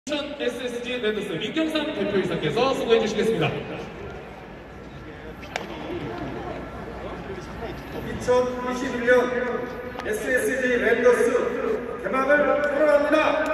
SSG 랜더스 민경삼 대표이사께서 수고해 주시겠습니다. 2021년 SSG 랜더스 개막을 선언합니다.